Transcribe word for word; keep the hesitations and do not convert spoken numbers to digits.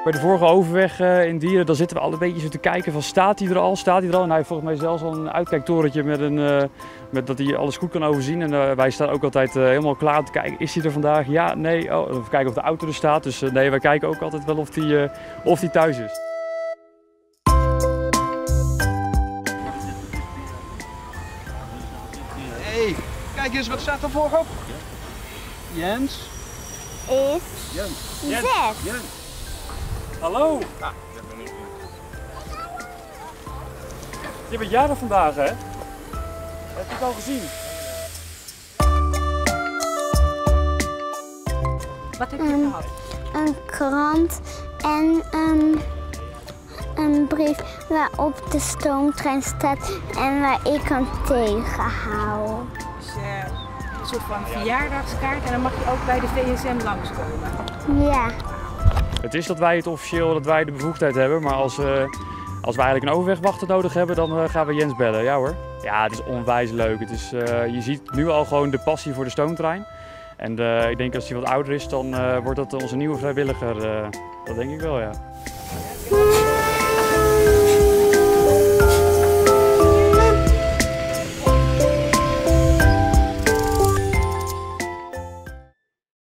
Bij de vorige overweg uh, in Dieren, dan zitten we al een beetje zo te kijken van staat hij er al, staat hij er al? En hij heeft volgens mij zelfs al een uitkijktorentje met, een, uh, met dat hij alles goed kan overzien. En uh, wij staan ook altijd uh, helemaal klaar om te kijken, is hij er vandaag? Ja, nee, oh, even kijken of de auto er staat. Dus uh, nee, wij kijken ook altijd wel of hij uh, of die thuis is. Hey, kijk eens, wat staat er voorop? Jens. Is Jens. zes. Jens. Hallo! Ah, dat ben ik. Je bent jarig vandaag, hè? Heb je het al gezien? Wat heb je Um, gehad? Een krant en um, een brief waarop de stoomtrein staat en waar ik kan tegenhouden. Dus, uh, een soort van verjaardagskaart en dan mag je ook bij de V S M langskomen. Ja. Het is dat wij het officieel, dat wij de bevoegdheid hebben, maar als, uh, als we eigenlijk een overwegwachter nodig hebben, dan uh, gaan we Jens bellen. Ja hoor. Ja, het is onwijs leuk. Het is, uh, je ziet nu al gewoon de passie voor de stoomtrein. En uh, ik denk als hij wat ouder is, dan uh, wordt dat onze nieuwe vrijwilliger. Uh, dat denk ik wel, ja.